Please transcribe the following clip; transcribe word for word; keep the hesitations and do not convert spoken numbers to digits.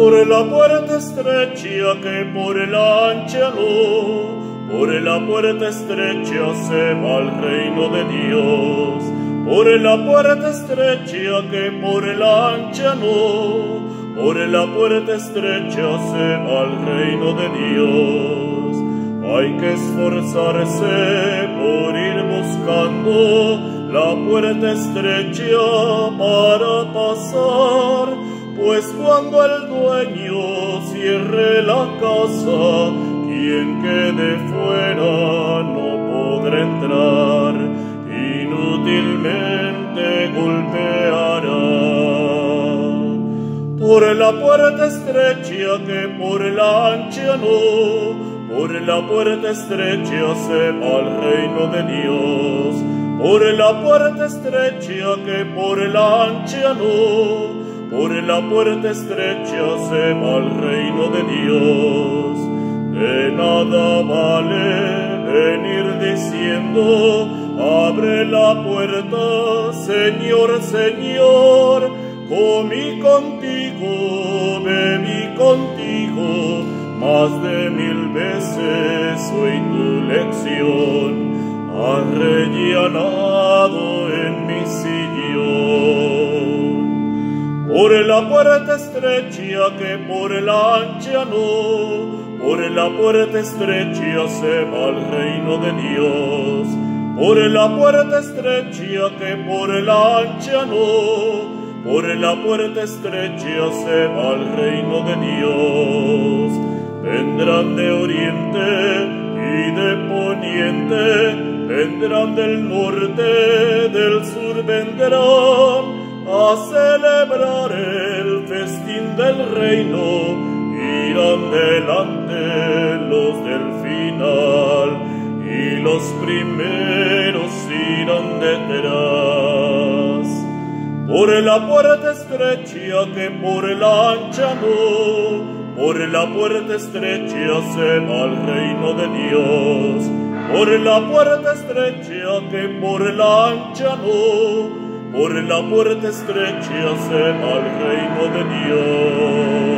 Por la puerta estrecha que por la ancha no, por la puerta estrecha se va al reino de Dios. Por la puerta estrecha que por la ancha no, por la puerta estrecha se va al reino de Dios. Hay que esforzarse por ir buscando la puerta estrecha para pasar, pues cuando el dueño cierre la casa, quien quede fuera no podrá entrar, inútilmente golpeará. Por la puerta estrecha que por la ancha no, por la puerta estrecha se va al reino de Dios. Por la puerta estrecha que por la ancha no, por la puerta estrecha se va al reino de Dios. De nada vale venir diciendo, abre la puerta, Señor, Señor. Comí contigo, bebí contigo, más de mil veces oí tu lección. Has rellenado en mi sillón. Por la puerta estrecha que por la ancha no, por la puerta estrecha se va al reino de Dios. Por la puerta estrecha que por la ancha no, por la puerta estrecha se va al reino de Dios. Vendrán de oriente y de poniente, vendrán del norte, del sur vendrán a celebrar el festín del reino. Irán delante los del final y los primeros irán detrás. Por la puerta estrecha que por la ancha no, por la puerta estrecha se va al reino de Dios. Por la puerta estrecha que por la ancha no, por la puerta estrecha se va al reino de Dios.